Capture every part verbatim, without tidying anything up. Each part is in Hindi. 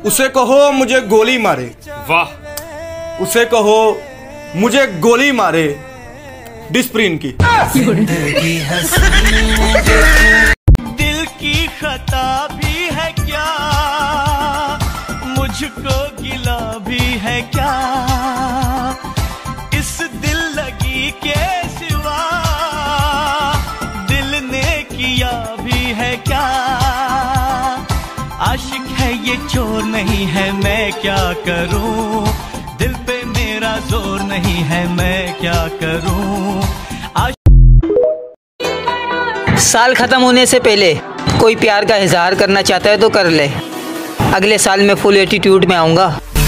उसे कहो मुझे गोली मारे। वाह। उसे कहो मुझे गोली मारे डिस्प्रिन की। दिल की खता भी है क्या, मुझको गिला भी है क्या, इस दिल लगी के सिवा दिल ने किया भी है क्या। आशिक है ये चोर नहीं है, मैं क्या करूं, दिल पे मेरा जोर नहीं है, मैं क्या करूं। साल खत्म होने से पहले कोई प्यार का इजहार करना चाहता है तो कर ले, अगले साल में फुल एटीट्यूड में आऊंगा।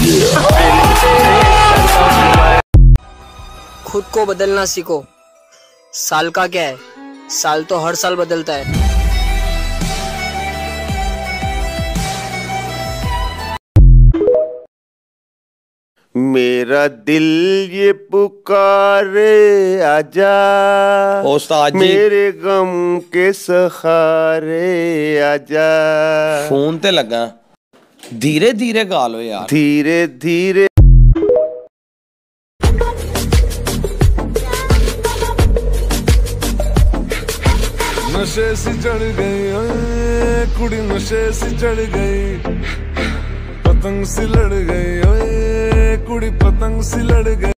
खुद को बदलना सीखो। साल का क्या है, साल तो हर साल बदलता है। मेरा दिल ये पुकारे आजा, उस्ताद जी मेरे गम के सहारे आजा। फोन ते लगा, धीरे धीरे गा लो यार। धीरे धीरे नशे सी चढ़ गई ओए कुड़ी, नशे सी चढ़ गई, पतंग सी लड़ गई ओए कुड़ी, पतंग सी लड़ गई।